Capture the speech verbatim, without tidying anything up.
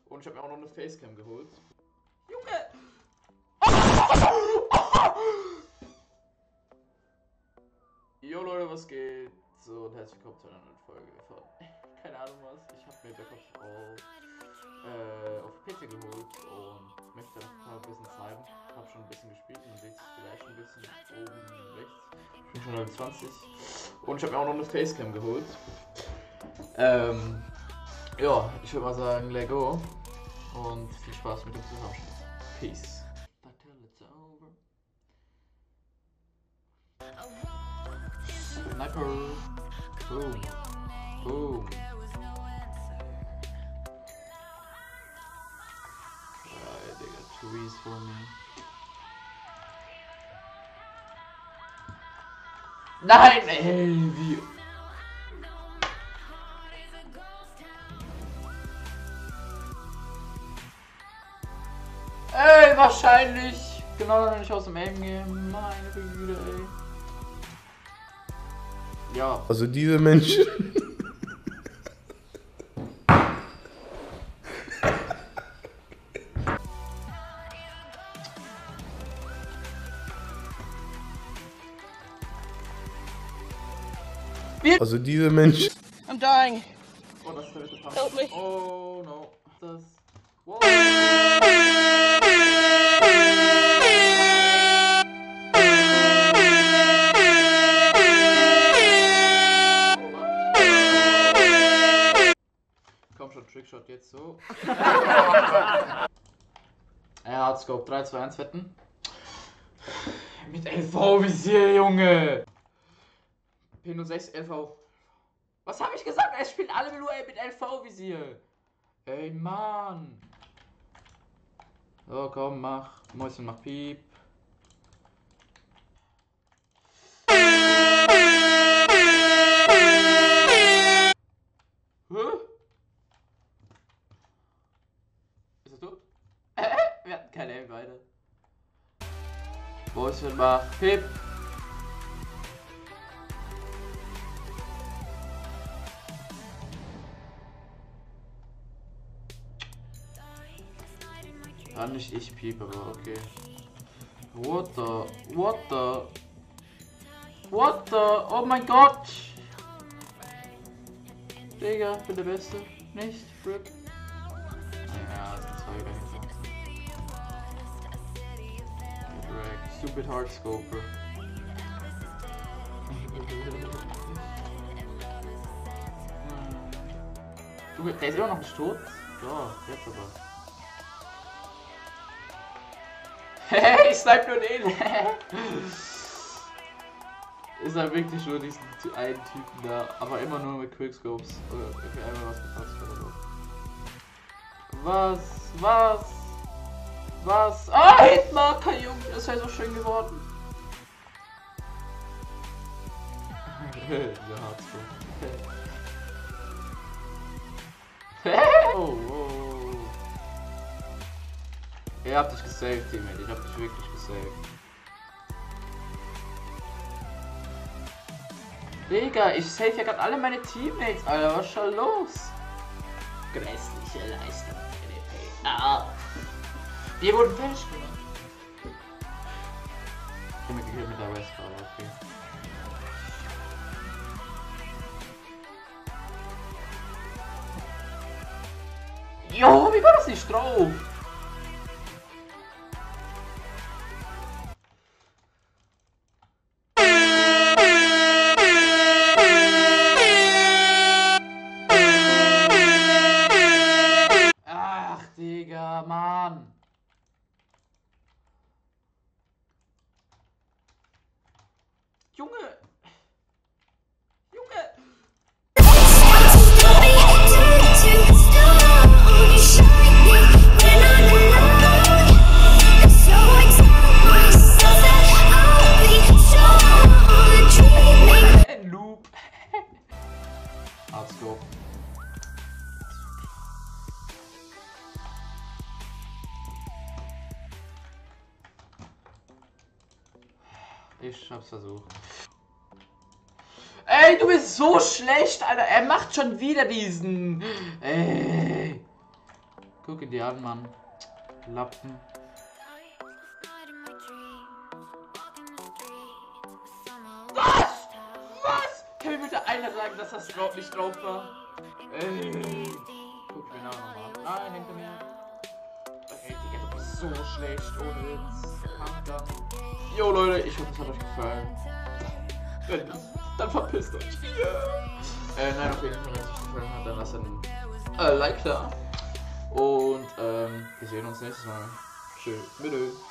Und ich habe mir auch noch eine Facecam geholt. Junge! Jo Leute, was geht? So, und herzlich willkommen zu einer neuen Folge von keine Ahnung was. Ich habe mir Black Ops auf, äh, auf P C geholt und möchte ein bisschen zeigen. Ich habe schon ein bisschen gespielt und seht vielleicht ein bisschen oben rechts. Ich bin schon Level zwanzig. Und ich habe mir auch noch eine Facecam geholt. Ähm, ja, ich würde mal sagen, let go. Und viel Spaß mit dem Zusammenschnitt. Peace. Sniper. Boom. Boom. Alright, Digga, trees for me. Nein, ey, wie. Ey, wahrscheinlich. Genau, wenn ich aus dem Aim gehe. Meine Güte, ey. Ja. Also diese Menschen. Also diese Menschen. I'm dying. Oh, das ist der dritte Pump. Help me. Oh no. Das. Wow. Komm schon, Trickshot jetzt so. Er hat Scope drei, zwei, eins wetten. Mit L V-Visier, Junge! P null sechs L V. Was habe ich gesagt? Es spielen alle nur mit L V-Visier. Ey, Mann. So, komm, mach. Mäuschen, mach Piep. Hä? Ist er tot? Wir hatten keine Aim beide. Mäuschen, mach Piep. War nicht ich Piep, aber okay. What the? What the? What the? Oh mein Gott! Digga, ich bin der Beste. Nicht? Rip. Ja, das sind zwei dahinter. Drag. Stupid Hardscoper. Du, der ist immer noch nicht tot? Ja, jetzt aber. Hey, ich snipe nur den! Ist halt wirklich nur diesen einen Typen da, aber immer nur mit Quickscopes. Oder für einmal was gepasst oder so. Was? Was? Was? Ah, Hitmarker, Junge! Das wäre so schön geworden. Der Hardscope. Oh, oh. Ihr habt dich gesaved, Teammate. Ich hab dich wirklich gesaved. Digga, ich save ja gerade alle meine Teammates, Alter. Was ist schon los? Grässliche Leistung für den P. Ah. Wir wurden fertig gemacht. Ich hab mir gekillt mit der West, aber okay. Jo, wie war das nicht drauf? Digga, Mann. Junge. Junge. Loop. Let's go. Ich hab's versucht. Ey, du bist so schlecht, Alter. Er macht schon wieder diesen. Ey. Guck ihn dir an, Mann. Lappen. Was? Was? Kann mir bitte einer sagen, dass das überhaupt nicht drauf war? Ey. Guck mir nach nochmal. Nein, hinter mir. Ey, Digga, du bist so schlecht ohne Witz. Jo Leute, ich hoffe, es hat euch gefallen. Wenn nicht, dann verpisst euch. Yeah. Äh, nein, auf jeden Fall, wenn es euch gefallen hat, dann lasst ein äh, Like da. Und ähm, wir sehen uns nächstes Mal. Tschüss. Bitte.